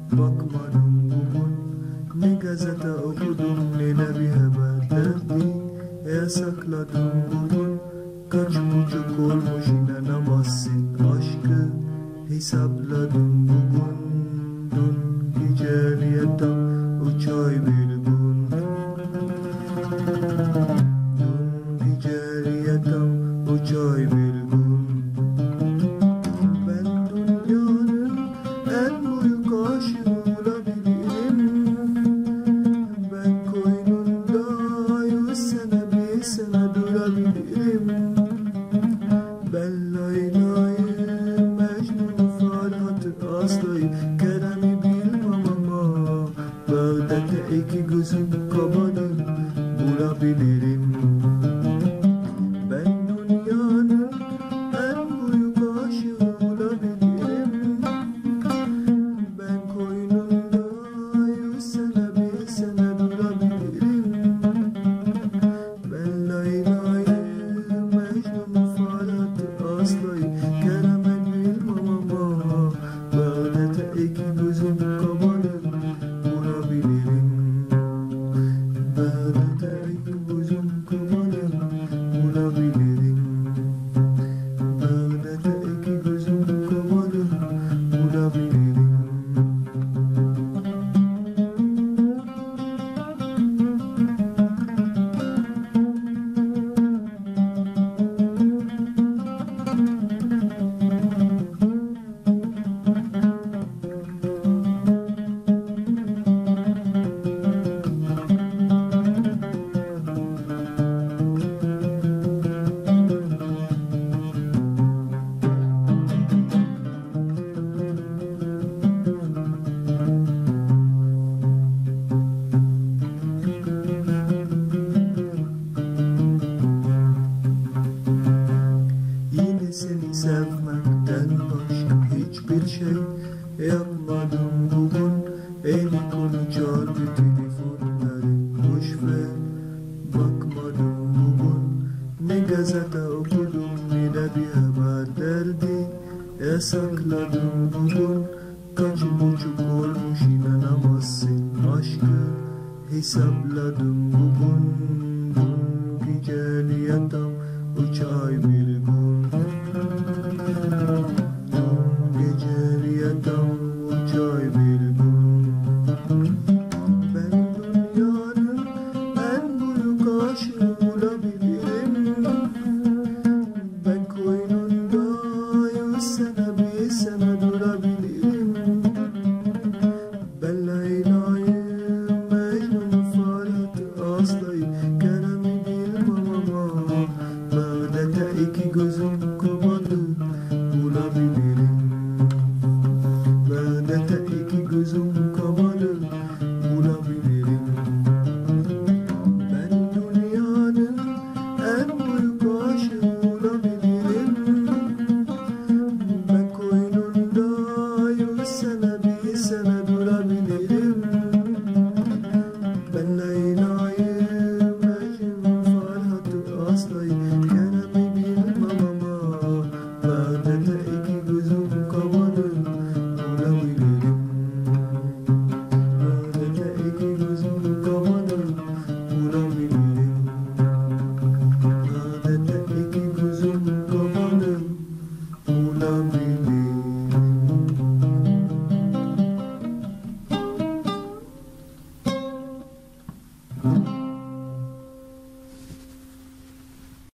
Bakmadım bugün, ne gazete okudum ne de bir haber derdi. Yasakladım bugün, kaç buçuk olmuş inanamazsın aşkı. Hesapladım bugün, dün geceliye tam 3 ay bir gün. Dün geceliye tam 3 ay bir gün. Ben dünyanın en büyük aşığı olabilirim. Ben koynunda 100 sene bir sene durabilirim. Ben Leyla'yı, Mecnun'u, Ferhat'ı, Aslı'yı, Kerem'i bilmem ama Bağdat'ta iki gözüm kapalı bulabilirim. Ben dünyanın en büyük aşığı olabilirim. Ben koynunda 100 sene bir sene durabilirim. Ben Leyla'yı, Mecnun'u, Ferhat'ı, Aslı'yı, Kerem'i bilmem ama Bağdat'ta iki gözüm kapalı bulabilirim. Bağdat'ta iki gözüm kapalı bulabilirim. Bağdat'ta iki gözüm kapalı bulabilirim. Yine seni sevmekten başka hiçbir şey yapmadım bugün. Eli kolu çaldı telefonları boş ver. Bakmadım bugün, ne gazete okudum ne de bir haber derdi. Yasakladım bugün, kaç buçuk olmuş inanamazsın aşkı. Hesapladım bugün, dün geceliye tam 3 ay bir gün. Dün geceliye tam 3 ay bir gün. Ben dünyanın en büyük aşığı olabilirim. Ben koynunda 100 sene bir sene durabilirim. Ben Leyla'yı, Mecnun'u, Ferhat'ı, Aslı'yı, Kerem'i bilmem ama Bağdat'ta iki gözüm kapalı bulabilirim. Bağdat'ta iki gözüm